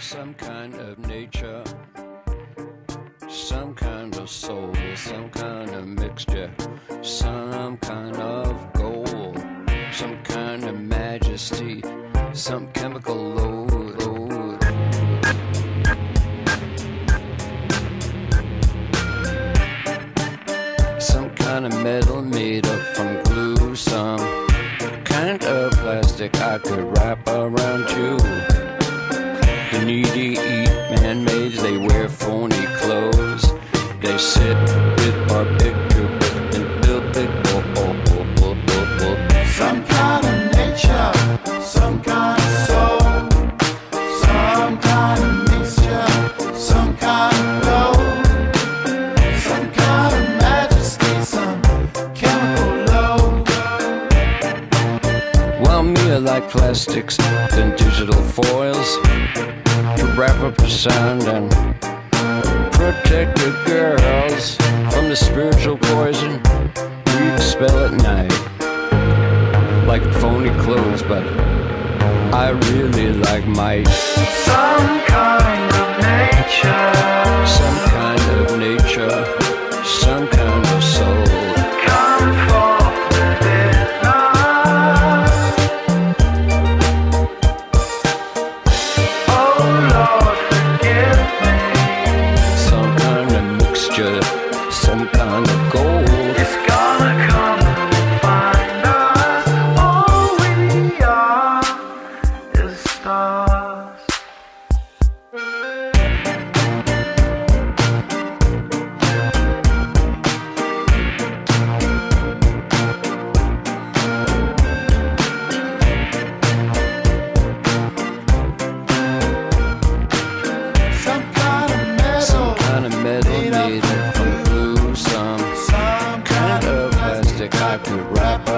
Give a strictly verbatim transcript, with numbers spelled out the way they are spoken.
Some kind of nature, some kind of soul, some kind of mixture, some kind of gold, some kind of majesty, some chemical load, load. Some kind of metal made up from glue, some kind of plastic I could wrap around you. The needy eat man-mades, they wear phony clothes. They sit with our picture and build big oh, oh, oh, oh, oh, oh. Some kind of nature, some kind of soul, some kind of mixture, some kind of gold, some kind of majesty, some chemical load. Well, me I like plastics and digital foils to wrap up the sound and protect the girls from the spiritual poison we expel at night. Like phony clothes, but I really like might. Some kind of nature, Some kind of nature, some kind of soul. come forth within us. Oh Lord, forgive me. Some kind of mixture, some kind of gold. It's gonna come and find us. All we are is stars. Some kind of metal, Some kind of metal made up from glue, some some kind of plastic I could wrap